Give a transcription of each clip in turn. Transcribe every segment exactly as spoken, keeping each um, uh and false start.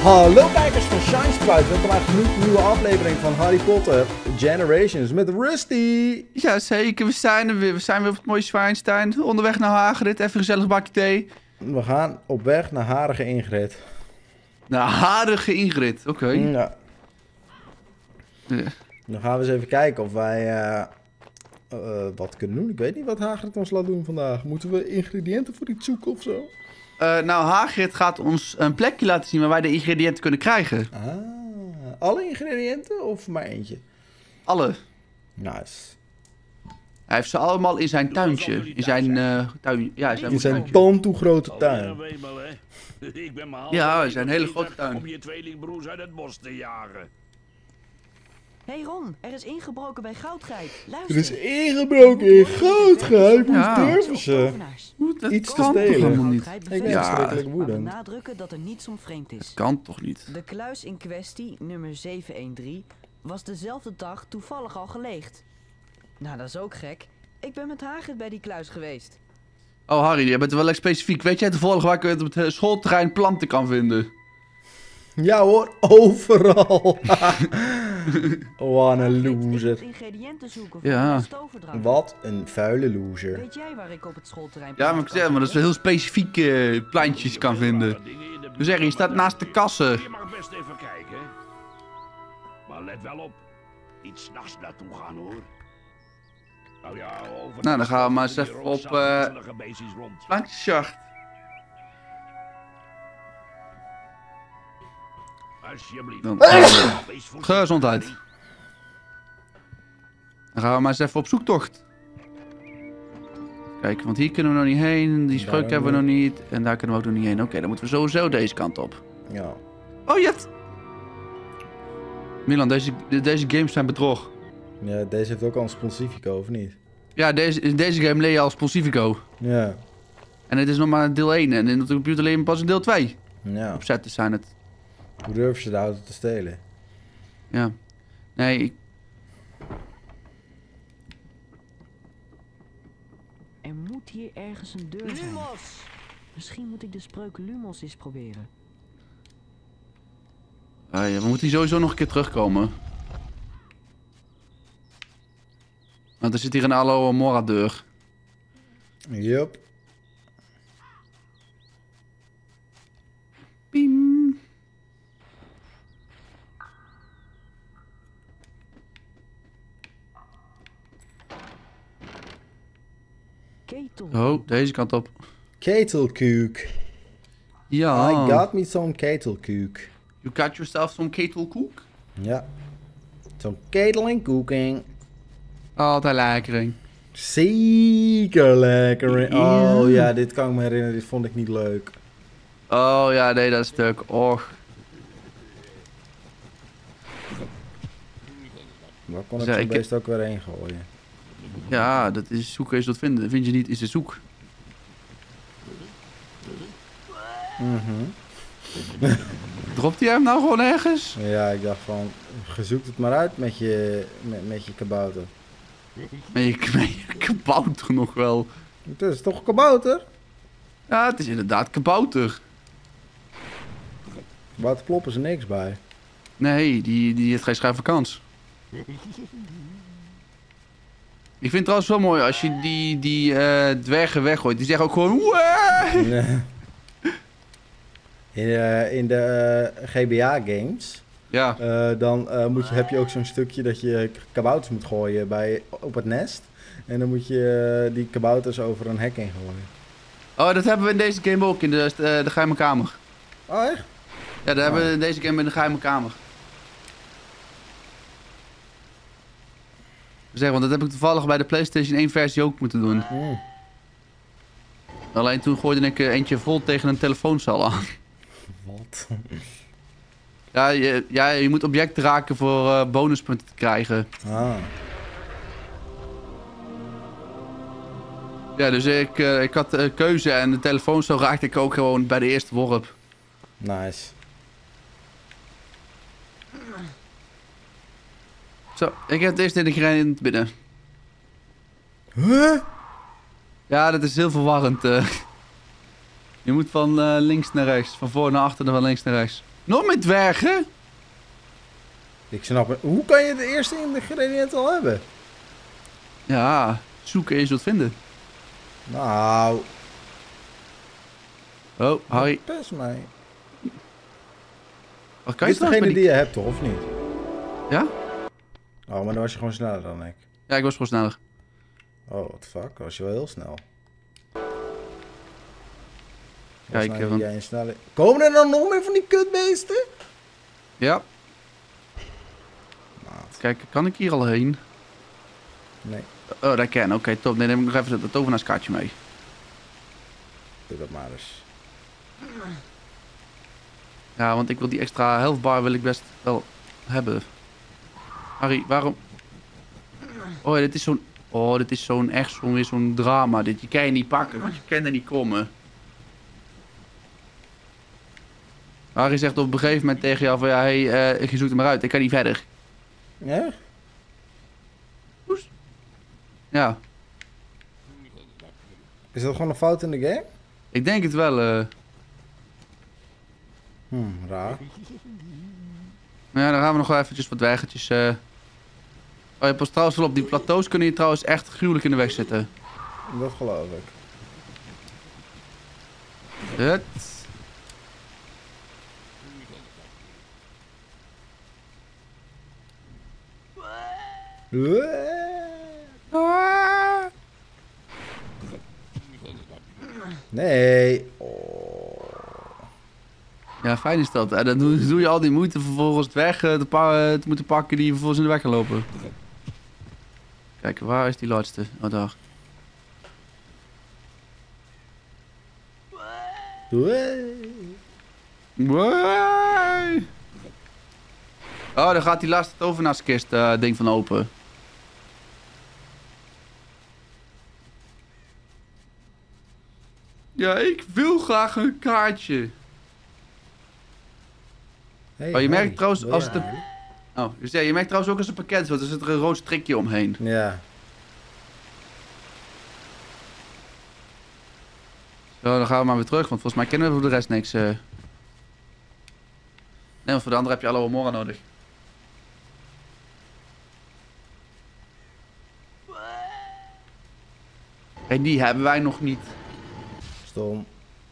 Hallo kijkers van Shine Sprite, welkom bij een nieuwe aflevering van Harry Potter Generations met Rusty. Ja, zeker. We zijn er weer. We zijn weer op het mooie Zwijnstein. Onderweg naar Hagrid. Even een gezellig bakje thee. We gaan op weg naar Harige Ingrid. Naar Harige Ingrid. Oké. Okay. Ja. Ja. Dan gaan we eens even kijken of wij uh, uh, wat kunnen doen. Ik weet niet wat Hagrid ons laat doen vandaag. Moeten we ingrediënten voor iets zoeken of zo? Uh, nou, Hagrid gaat ons een plekje laten zien waar wij de ingrediënten kunnen krijgen. Ah, alle ingrediënten of maar eentje? Alle. Nice. Hij heeft ze allemaal in zijn tuintje. In zijn uh, tuin. Ja, in zijn, in zijn tandtoe grote tuin. Ja, in zijn hele grote tuin. Om je tweelingbroers uit het bos te jagen. Hé hey Ron, er is ingebroken bij Goudgeit. Luister. Er is ingebroken in Goudgeit. Hoe Ja. durven ze? Dat Iets te kan toch stelen. helemaal niet. Ik ben Ja. verschrikkelijk Maar woedend. benadrukken dat er niets om vreemd is. Kan toch niet? De kluis in kwestie, nummer zeven een drie, was dezelfde dag toevallig al geleegd. Nou, dat is ook gek. Ik ben met Hagrid bij die kluis geweest. Oh, Harry, jij bent wel echt specifiek. Weet jij toevallig waar ik op het schoolterrein planten kan vinden? Ja hoor, overal. Wat een loser. Ingrediënten zoeken voor Ja. een stoverdrank. Wat een vuile loser. Weet jij waar ik op het schoolterrein Ja, maar ik zeg maar, dat is wel heel specifiek uh, plantjes kan vinden. We zeggen, je staat naast de kassen. Je mag best even kijken. Maar let wel op. Niet s'nachts naartoe gaan hoor. Nou ja, over Nou, dan gaan we maar eens even op, uh, rond. plantjesjacht. Alsjeblieft. Dan, Wees voorzichtig. gezondheid. Dan gaan we maar eens even op zoektocht. Kijk, want hier kunnen we nog niet heen. Die spreuk Daar hebben we ook nog niet. En daar kunnen we ook nog niet heen. Oké, dan moeten we sowieso deze kant op. Ja. Oh, Jet! Milan, deze, deze games zijn bedrog. Ja, deze heeft ook al een Sponsifico, of niet? Ja, deze, in deze game leer je als Sponsifico. Ja. En het is nog maar deel één. En in de computer leer je pas in deel twee. Ja. Opzetten zijn het. Hoe durven ze de auto te stelen? Ja. Nee, ik... Er moet hier ergens een deur zijn. Misschien moet ik de spreuk Lumos eens proberen. Ah, ja, we moeten hier sowieso nog een keer terugkomen. Want er zit hier een Aloe Mora deur. Yup. Piem. Ketel. Oh, deze kant op. Ketelkoek. Ja. I got me some ketelkoek. You got yourself some ketelkoek? Ja. Zo'n ketel en cooking. Altijd lekker. Zeker lekker. Oh ja, dit kan ik me herinneren. Dit vond ik niet leuk. Oh ja, nee, dat stuk. Och. Waar kon ik Zeg, zo'n ik- beest ook weer heen gooien? Ja, dat is zoeken is wat vinden. Vind je niet, is de zoek. Mhm. Dropt hij hem nou gewoon ergens? Ja, ik dacht van, gezoek het maar uit met je, met, met je kabouter. Nee, ik ben kabouter nog wel. Het is toch een kabouter? Ja, het is inderdaad kabouter. Kabouter kloppen ze niks bij. Nee, die, die heeft geen schijf kans. Ik vind het trouwens wel mooi als je die, die uh, dwergen weggooit. Die zeggen ook gewoon... "Wee!" Nee. In, eh, in de eh, G B A-games, Ja, dan eh, moet je, heb je ook zo'n stukje dat je kabouters moet gooien bij, op het nest. En dan moet je eh, die kabouters over een hek heen gooien. oh, dat hebben we in deze game ook, in de, uh, de geheime kamer. Oh echt? Ja, dat hebben we in deze game in de geheime kamer. Zeg, want dat heb ik toevallig bij de PlayStation één versie ook moeten doen. Mm. Alleen toen gooide ik uh, eentje vol tegen een telefooncel aan. Wat? Ja, je, ja, je moet objecten raken voor uh, bonuspunten te krijgen. Ah. Ja, dus ik, uh, ik had uh, keuze en de telefooncel raakte ik ook gewoon bij de eerste worp. Nice. Zo, ik heb het eerst in de grenade binnen. Huh? Ja, dat is heel verwarrend. Uh. Je moet van uh, links naar rechts. Van voor naar achter en van links naar rechts. Nog meer dwergen? Ik snap het. Hoe kan je de eerste ingrediënt al hebben? Ja, zoeken en je zult vinden. Nou, Oh, Harry. best mij. Wat kan Dit je is trouwens degene bij die die... je hebt, toch? Of niet? Ja? Oh, maar dan was je gewoon sneller dan ik. Ja, ik was gewoon sneller. Oh, what the fuck. Dan was je wel heel snel. Kijk, Volgens mij want- jij een snelle... Komen er dan nog meer van die kutbeesten? Ja. Maat. Kijk, kan ik hier al heen? Nee, Oh, dat kan. Oké, top. Nee, dan neem ik nog even het tovenaarskaartje mee. doe dat maar eens. Ja, want ik wil die extra health bar wil ik best wel hebben. Harry, waarom... Oh, dit is zo'n... Oh, dit is zo'n echt zo'n weer zo'n drama. Dit, je kan je niet pakken, want je kan er niet komen. Harry zegt op een gegeven moment tegen jou van... Ja, hé, hey, uh, je zoekt hem maar uit. Ik kan niet verder. Ja? Ja, Is dat gewoon een fout in de game? ik denk het wel. eh. Hm, raar. Nou ja, dan gaan we nog wel eventjes wat weggetjes... eh. Oh, je pas trouwens wel op die plateaus kunnen je trouwens echt gruwelijk in de weg zitten. Dat geloof ik. Het. Nee. Oh. Ja, fijn is dat. En dan doe, doe je al die moeite vervolgens het weg eh, te, pa- te moeten pakken die je vervolgens in de weg gaan lopen. Kijk, waar is die laatste? Oh, daar. Wee. Oh, dan gaat die laatste tovenaarskist eh ding van open. Ja, ik wil graag een kaartje. Hey, Oh, je merkt Harry, trouwens wil als je het... Harry? Oh, dus ja, je merkt trouwens ook als het pakket is, want er zit er een rood strikje omheen. Ja. Zo, dan gaan we maar weer terug, want volgens mij kennen we voor de rest niks. eh. Nee, want voor de andere heb je alle Mora nodig. En die hebben wij nog niet. Stom.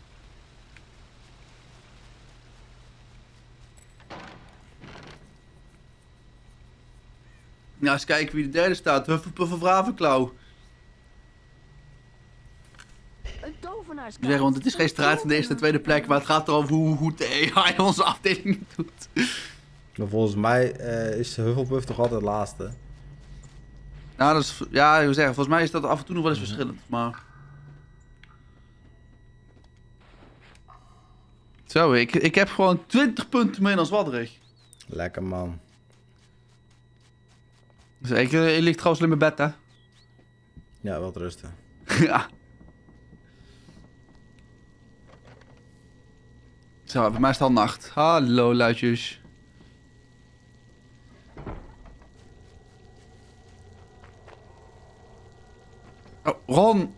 Nou, eens kijken wie de derde staat. Hufflepuff of Ravenclaw. Een tovenaarskaart. Ik zeg, want het is geen strijd van de eerste en tweede plek, maar het gaat erover hoe goed de A I onze afdeling doet. Maar volgens mij eh, is Hufflepuff toch altijd laatste. Nou, dat is, ja, ik wil zeggen, volgens mij is dat af en toe nog wel eens verschillend, maar... Zo, ik, ik heb gewoon twintig punten meer dan Zwadderig. Lekker man. Dus ik, eh, je ligt trouwens in mijn bed, hè? Ja, wel rusten. Ja. Zo, bij mij is het al nacht. Hallo, luidjes. Oh, Ron.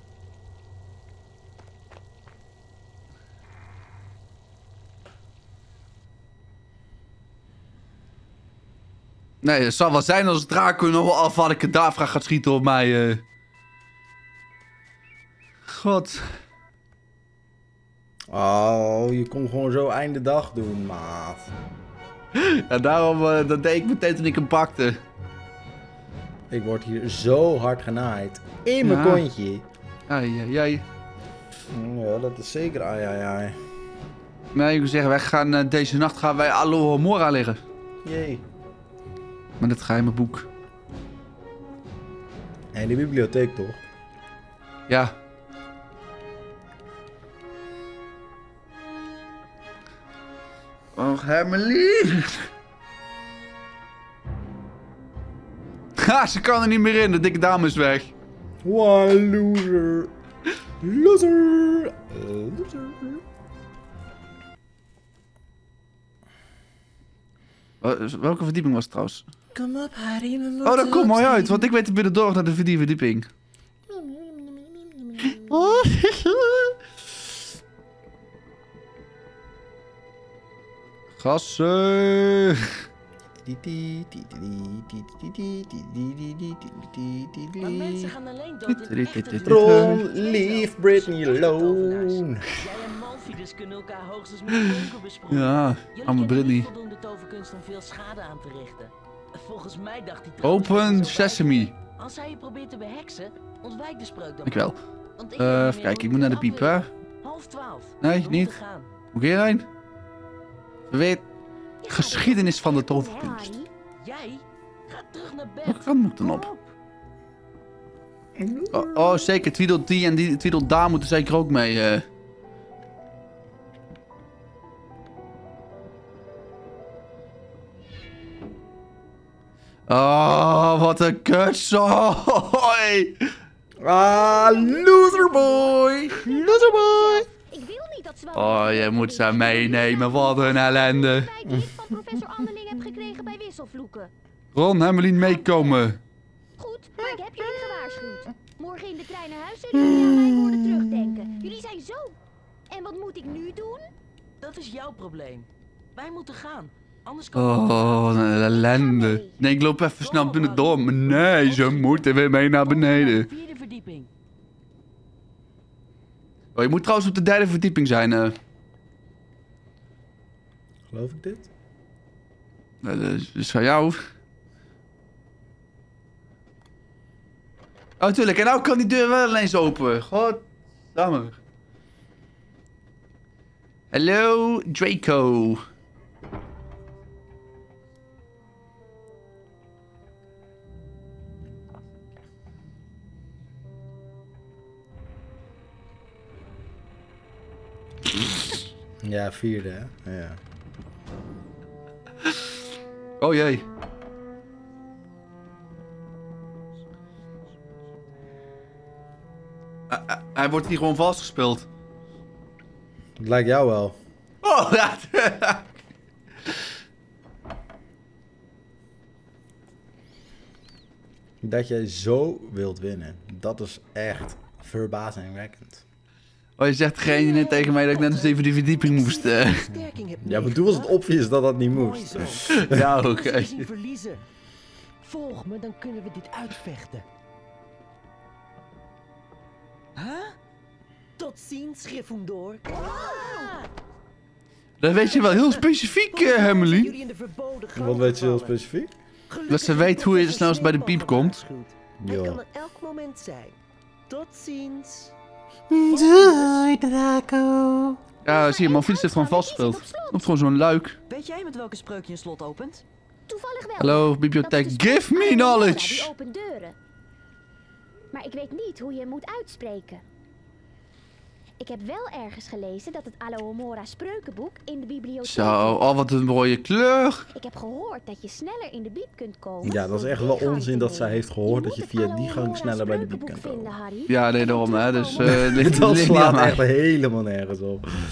Nee, het zal wel zijn als Draco nog wel af had ik het daar gaat schieten op mij. eh. God. Oh, je kon gewoon zo einde dag doen, maat. Ja, daarom eh, dat deed ik meteen toen ik hem pakte. Ik word hier zo hard genaaid. In mijn Ja. kontje. Ai, ai, ai. Ja, dat is zeker ai ai ai. Nee, ik wil zeggen, wij gaan, eh, deze nacht gaan wij Alohomora liggen. Jee. Met het geheime boek. En de bibliotheek toch? Ja. Och, Hermelien. Ha, ze kan er niet meer in. De dikke dame is weg. One loser. Loser. Uh, loser. Wel- Welke verdieping was het trouwens? Kom op, Harry. Oh, dat komt mooi uit, want ik weet binnen door naar de die verdieping. Gassen. Maar mensen gaan alleen dood in echte Ron, leave Britney alone. Jij en Malfidus kunnen elkaar hoogstens met vonken besproeien. Ja, Jullie arme kennen Britney. niet voldoende toverkunst om veel schade aan te richten. Volgens mij dacht hij trouwens dat Open het zo Sesame. bij- Als hij je probeert te beheksen, ontwijk de spreuk dan. Dankjewel. maar. Want ik Eh, weet niet even meer kijken, hoe ik moet naar de dit piep, hè? afweert. Half twaalf. Nee, We niet. moeten gaan. Moet ik hierheen? We weten Je gaat geschiedenis er van de toch niet toverkunst. weg, Jij? Ga terug naar bed. Welke kant moet ik dan op? Kom Oh, oh zeker. Tweedledee en die Tweedledee moeten zeker ook mee. eh. Oh, wat een kutzooi. Ah, loser boy. Loser boy. Ik wil niet dat ze wel... Oh, je moet ze meenemen. Wat een ellende. Spijt die ik van professor Anneling heb gekregen bij wisselvloeken. Ron, Emmeline meekomen. Goed, maar ik heb jullie gewaarschuwd. Morgen in de trein naar huis zullen jullie aan mijn woorden terugdenken. Jullie zijn zo... En wat moet ik nu doen? Dat is jouw probleem. Wij moeten gaan. Anders komen we Oh, wat een ellende. Nee, ik loop even snel binnen door. Maar nee, ze moeten weer mee naar beneden. Vierde verdieping. Oh, je moet trouwens op de derde verdieping zijn. eh. Geloof ik dit? Nou, dat is- dat is van jou. Oh, tuurlijk. En nou kan die deur wel ineens open. Goddamme. Hallo, Draco. Ja, vierde, hè? Ja. Oh jee. Hij- hij- Hij wordt hier gewoon vastgespeeld. Het lijkt jou wel. Oh, ja. Dat jij zo wilt winnen. Dat is echt verbazingwekkend. Oh, je zegt degene net tegen mij dat ik net eens even die verdieping moest. eh. Versterking hebt Ja, maar toen was het obvious dat dat niet moest. Mooi zo. Ja, oké. Als we zien verliezen. Volg me, dan kunnen we dit uitvechten. Huh? Tot ziens, Gryffindor. Dat weet je wel heel specifiek, eh, Emily. Jullie in de verboden gang Wat weet je heel vallen. specifiek? Gelukkig Dat ze weet heeft hoe je professor snelst bij de piep Sneeuwbal komt. gewaarschuwd. Hij Ja. kan er elk moment zijn. Tot ziens. Doei, Draco. Ja, zie je, mijn fiets zit gewoon vastgespeeld. Of gewoon zo'n luik. Weet jij met welke spreuk je een slot opent? Toevallig wel. Hallo, Dat is bibliotheek. de spreuk Give me van Aurora, knowledge. Die opent deuren. Maar ik weet niet hoe je hem moet uitspreken. Ik heb wel ergens gelezen dat het Alohomora spreukenboek in de bibliotheek Zo, ligt. oh wat een mooie kleur. Ik heb gehoord dat je sneller in de biep kunt komen. Ja, dat is door echt die wel gang onzin te dat zij nemen. heeft gehoord dat je moet via het die gang Alohomora sneller bij de biep kan spreukenboek komen. vinden, Harry. Ja, nee, En daarom, hè. Dus terugkomen. eh ligt, Dat ligt niet aan slaat mij. echt helemaal nergens op. Maar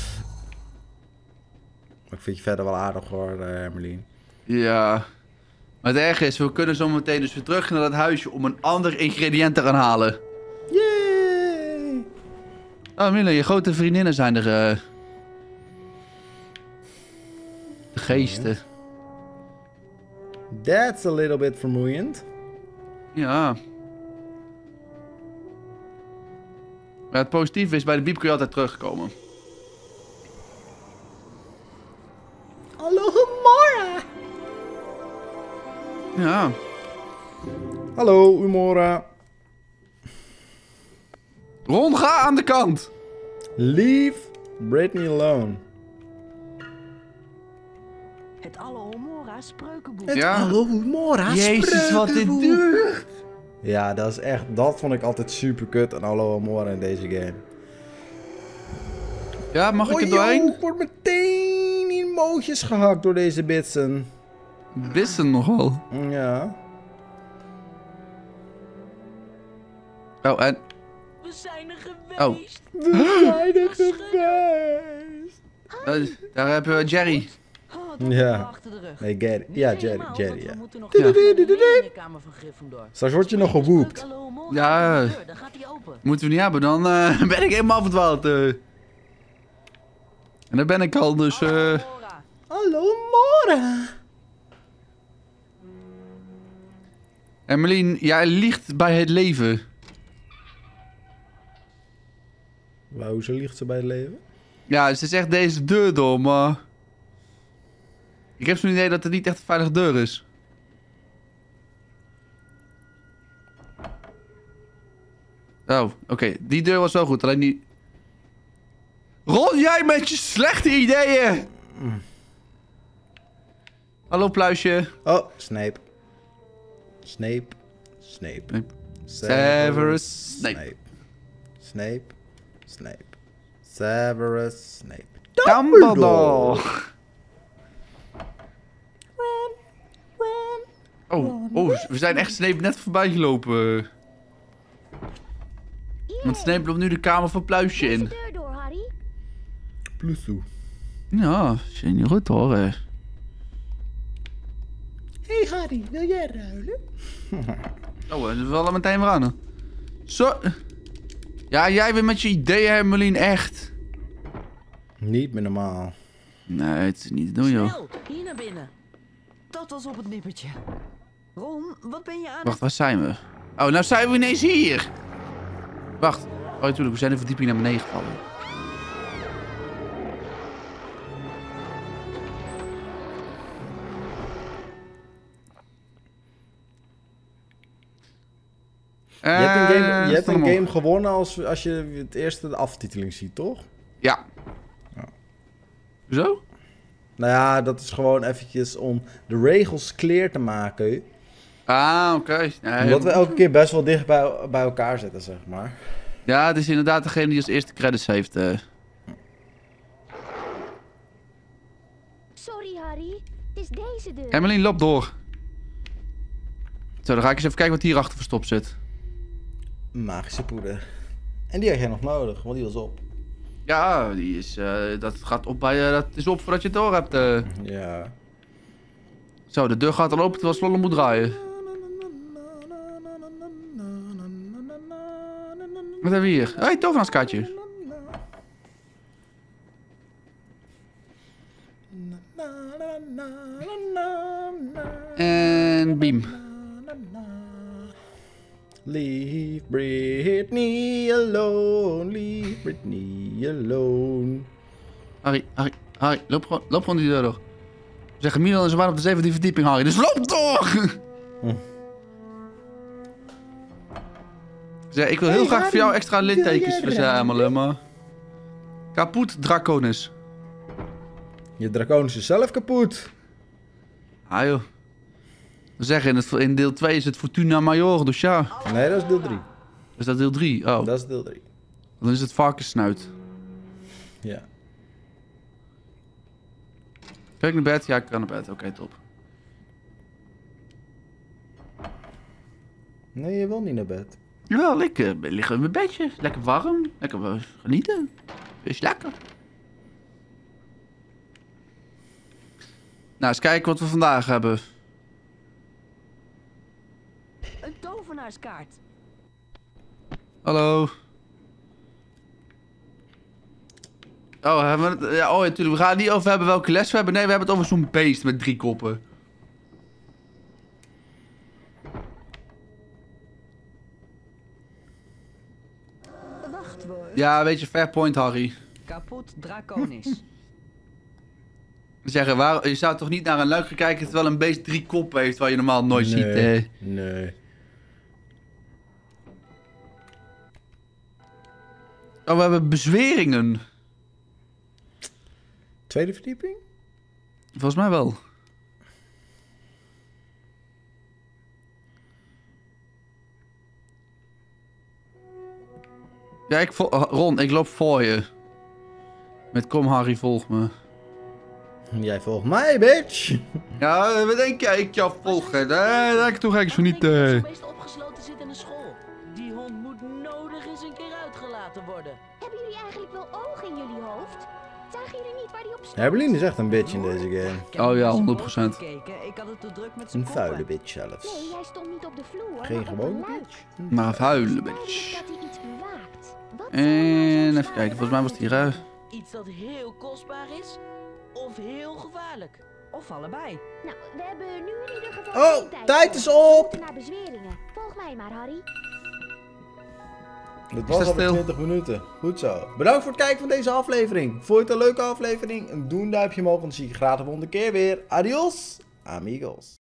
ik vind je verder wel aardig hoor, eh, Emmeline. Ja. Maar het erge is, we kunnen zo meteen dus weer terug naar dat huisje om een ander ingrediënt te gaan halen. Yay! Oh, Mila, je grote vriendinnen zijn er. eh De geesten. That's a little bit vermoeiend. Ja. Maar het positieve is, bij de biep kun je altijd terugkomen. Hallo, Mora! Ja. Hallo, Umora. Ron, ga aan de kant. Leave Britney alone. Het Alohomora spreukenboek. Het Ja. Hallo, Umora. Jezus, wat dit duurt. Ja, dat is echt, dat vond ik altijd super kut aan Hallo Amora in deze game. Ja, mag ik er Oh, doorheen? joh, ik word meteen in mootjes gehakt door deze bitsen. Wissen nogal. Ja. Oh, en... We zijn er Oh. geweest. We zijn er geweest. eh, daar hebben we Jerry. Oh, dat Ja. hebben we achter de rug. Nee, Gary. Niet Ja, Jerry, helemaal, Jerry, want we ja. moeten nog Ja. naar de kamer van Gryffindor. Straks word je nog gewoept. Alohomora, Ja. aan de deur, dan gaat hij open. Moeten we niet hebben, dan eh, ben ik helemaal verdwaald. eh. En daar ben ik al, dus... eh Alohomora. Hallo Alohomora. Emmeline, jij liegt bij het leven. Wauw, hoezo liegt ze bij het leven? Ja, ze zegt deze deur door, maar... Ik heb zo'n idee dat het niet echt een veilige deur is. Oh, oké. Okay. Die deur was wel goed, alleen die... Ron, jij met je slechte ideeën! Mm. Hallo, pluisje. Oh, Snape. Snape. Snape. Snape. Severus Snape. Snape. Snape. Snape. Severus Snape. Dumbledore! Oh, oh, we zijn echt Snape net voorbij gelopen. Want Snape loopt nu de kamer van Pluisje Deze in. deur door, Harry. Ploesoe. Ja, zijn niet goed hoor. Hè. Hey Harry, wil jij ruilen? Oh, dat is wel al meteen weer aan. Hè. Zo. Ja, jij weer met je ideeën, Emmeline, echt. Niet meer normaal. Nee, het is niet te doen, joh. Snel, hier naar binnen. Dat was op het nippertje. Ron, wat ben je aan Wacht, waar zijn we? Oh, nou zijn we ineens hier. Wacht. Oh, natuurlijk, we zijn de verdieping naar beneden gevallen. Je hebt een game, je hebt stel een hem op. game gewonnen als, als je het eerste de aftiteling ziet, toch? Ja. Ja. Zo? Nou ja, dat is gewoon eventjes om de regels clear te maken. Ah, oké. Okay. Nee, Omdat we elke keer best wel dicht bij, bij elkaar zitten, zeg maar. Ja, het is inderdaad degene die als eerste credits heeft. Uh. Sorry, Harry. Het is deze deur. Emmeline, loop door. Zo, dan ga ik eens even kijken wat hierachter verstopt zit. Magische poeder. En die had jij nog nodig, want die was op. Ja, die is, uh, dat gaat op bij, uh, dat is op voordat je het door hebt. Uh. Ja. Zo, de deur gaat al open terwijl Slolle moet draaien. Wat hebben we hier? Hé, hey, tovenaarskaartje. En beam. Leave Britney alone, leave Britney alone. Harry, Harry, Harry, loop gewoon, loop gewoon die deur door. We zeggen Milan en ze waren op de zeventiende verdieping, Harry, dus loop door! Hm. Zeg, ik wil heel Hey, graag Harry, voor jou extra wil littekens jij verzamelen, maar... Kaput Draconis. Je draconis is zelf kapot. Ah joh. We zeggen, in, het, in deel twee is het Fortuna Major, dus ja. Nee, dat is deel drie. Is dat deel drie? Oh, Dat is deel drie. dan is het varkenssnuit. Ja. Kan ik naar bed? Ja, ik kan naar bed. Oké, okay, top. Nee, je wil niet naar bed. Jawel, ik uh, lig in mijn bedje. Lekker warm. Lekker uh, genieten. Is lekker. Nou, eens kijken wat we vandaag hebben. Een tovenaarskaart. Hallo. Oh, hebben we het? Ja, oh, natuurlijk. We gaan het niet over hebben welke les we hebben. Nee, we hebben het over zo'n beest met drie koppen. wachtwoord? Ja, weet je, fair point, Harry. Kaput Draconis. Zeggen, waar, je zou toch niet naar een luikje kijken terwijl een beest drie koppen heeft waar je normaal nooit ziet. Nee, Eh. nee. Oh, we hebben bezweringen. Tweede verdieping? Volgens mij wel. Ja, ik vol Ron, ik loop voor je. Met kom Harry, volg me. Jij volgt mij, bitch. Ja, wat denk jij? Ik jou volgen. Nee, dat toen ga ik zo niet... Waarom denk je Uh... dat zo'n beest opgesloten zit in de school? Die hond moet nodig eens een keer uitgelaten worden. Hebben jullie eigenlijk wel ogen in jullie hoofd? Zagen jullie niet waar die op stond? Herbeline is echt een bitch in deze game. Ik heb Oh ja, niet eens honderd procent. gekeken. Ik had het te druk met zijn Een koppen. vuile bitch zelfs. Nee, hij stond niet op de vloer. Geen maar op gewone een luik. bitch. Maar een vuile Het is bitch. duidelijk dat hij iets bewaakt. Wat zou er nou En zo even kijken, volgens mij was het hier... Uh... Iets dat heel kostbaar is? of heel gevaarlijk. Of allebei. Nou, we hebben nu in ieder geval Oh, geen tijd. tijd is We op! moeten naar bezweringen. Volg mij maar, Harry. Dit Is was dat alweer stil? twintig minuten. Goed zo. Bedankt voor het kijken van deze aflevering. Vond je het een leuke aflevering? Doe een duimpje omhoog en dan zie ik je graag de volgende keer weer. Adios, amigos.